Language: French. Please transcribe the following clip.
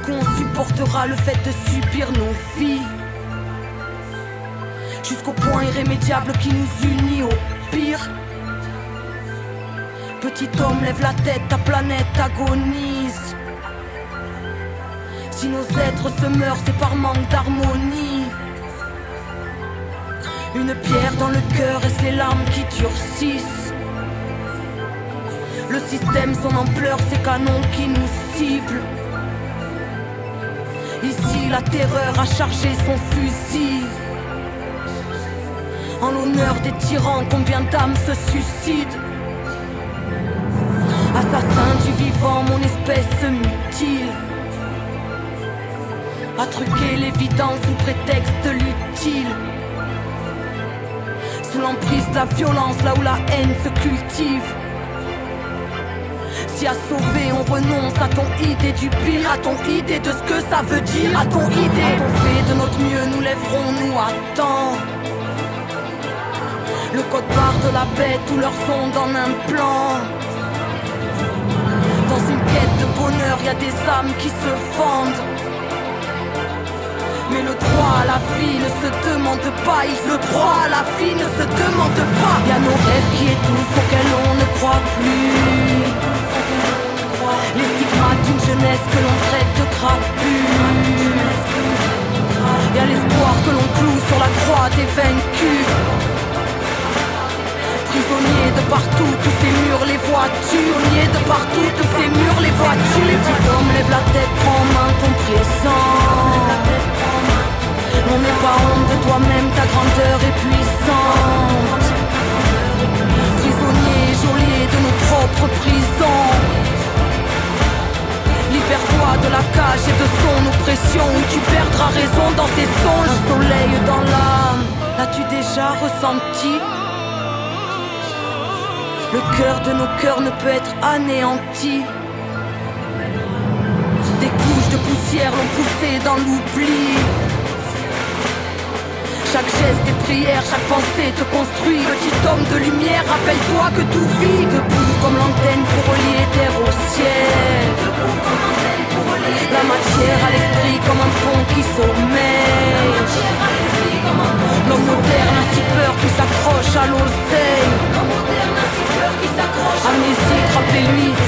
Jusqu'où on supportera le fait de subir nos vies, jusqu'au point irrémédiable qui nous unit au pire. Petit homme, lève la tête, ta planète agonise. Si nos êtres se meurent, c'est par manque d'harmonie. Une pierre dans le cœur, est-ce les larmes qui durcissent? Le système, son ampleur, ses canons qui nous ciblent. Ici, la terreur a chargé son fusil. En l'honneur des tyrans, combien d'âmes se suicident? Assassin du vivant, mon espèce se mutile. À truquer l'évidence sous prétexte de l'utile. Sous l'emprise de la violence, là où la haine se cultive. Si à sauver on renonce à ton idée du pire, à ton idée de ce que ça veut dire, à ton idée, à ton fait de notre mieux, nous lèverons-nous à temps. Le code barre de la bête, tout leur sonde en un plan. Dans une quête de bonheur, y a des âmes qui se fendent. Mais le droit à la vie ne se demande pas. Le droit à la vie ne se demande pas. Y a nos rêves qui étouffent, auxquels on ne croit plus. Les stigmates d'une jeunesse que l'on traite de crapule. Y a l'espoir que l'on cloue sur la croix des vaincus. Prisonniers de partout, tous ces murs, les voitures. Prisonniers de partout, tous ces murs, les voitures. Petit homme, lève la tête, prends en main ton présent. On n'est pas honte de toi-même, ta grandeur est puissante. Prisonniers, geôliers de nos propres prisons. Libère-toi de la cage et de son oppression, où tu perdras raison dans ces songes. Un soleil dans l'âme, l'as-tu déjà ressenti? Le cœur de nos cœurs ne peut être anéanti. Des couches de poussière l'ont poussé dans l'oubli. Chaque geste est prière, chaque pensée te construit. Petit homme de lumière, rappelle-toi que tout vit. Debout comme l'antenne pour relier terre au ciel. La matière à l'esprit comme un pont qui sommeille. L'homme moderne a si peur qu'il s'accroche à l'oseille. Amnésique, rappelez-lui